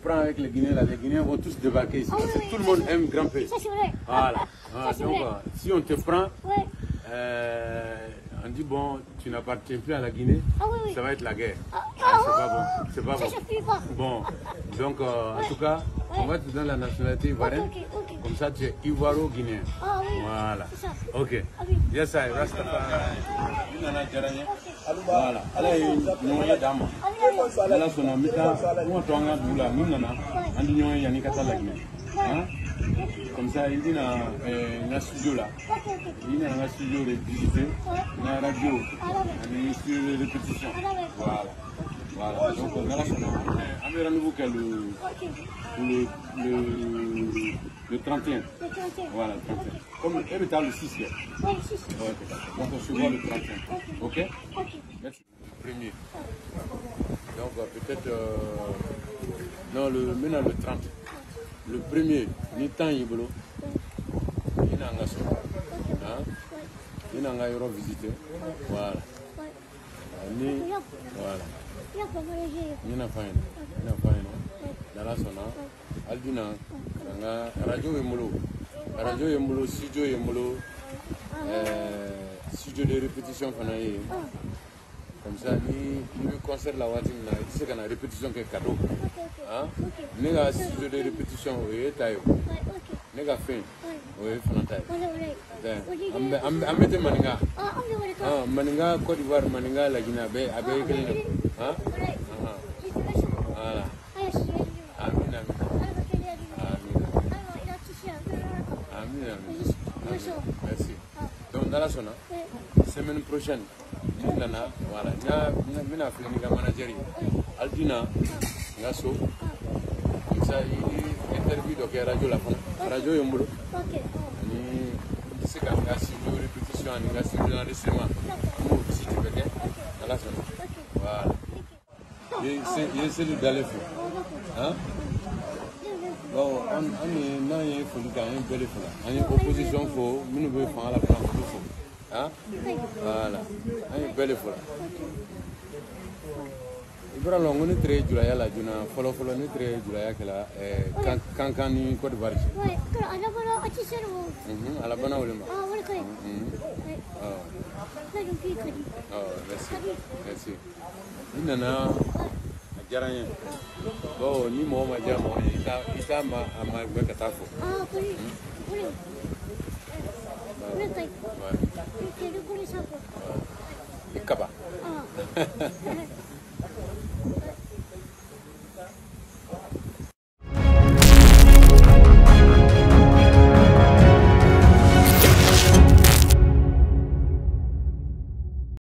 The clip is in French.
prends avec les Guinéens, là, les Guinéens vont tous débarquer ici. Ah, oui, Tout le monde aime grimper. Ça, c'est vrai. Voilà. Donc, vrai. si on te prend, Ouais. on dit bon, tu n'appartiens plus à la Guinée, Ah, oui. ça va être la guerre. Ah, C'est pas bon. C'est pas ça, bon. je ne pas. Bon, donc en tout cas, on va te donner la nationalité ivoirienne. Ok. Comme ça, tu es ivoiro-guinéen. Ah oui. Voilà. C'est ça. Ok. Ah oui. Yes, I Rastafari. Voilà. Allez, nous y a dama. Là, son ami, moi, tu as un doula, nous, nana, on dit nous y a ni kata la Guinée. Comme ça, il dit un studio là. Il y a un studio de visiter, une radio, un studio de répétition. Voilà. Donc, on a un rendez-vous qui est le 31. Voilà, le 31. Comme elle est le 6. Oui, 6. Donc, on se voit le 31. Ok? Merci. Le premier. Donc, peut-être. Non, maintenant le 30. Le premier, ni temps yibolo, il n'a pas il n'a pas visité. Voilà. Ni voilà. Il n'a pas dans la zone, Aldina, radio Yemolo, studio Yemolo, studio de répétition fanaï. Comme ça, ni le concert la voiture, il sait qu'on a répétition qui est cadeau. Nous avons studio de répétition, oui, taille. Nous avons fait, oui, fanataï. Ambete Maninga. Maninga, Côte d'Ivoire, Maninga, la Guinée, avec voilà. Merci. Donc, dans la zone, semaine prochaine, voilà, je vais faire un manager. Aldina, Ngasso, comme ça, il interview de la radio Yombo. C'est quand il y a une répétition, il y a un enregistrement. Si tu veux bien, dans la zone. Voilà. Il essaie d'aller faire. Bon, on est une belle fois. On est opposition faux, nous devons faire la France. Voilà. On est belle fois. Il y a un très julaya la juna, follow ni très julaya kela, kankan ni Côte d'Ivoire. Oui, à la bonne heure. Merci. Il y a Jaranya. Bon, ni moi, ma diamant, il t'a ma catafo. Oui. Kaba.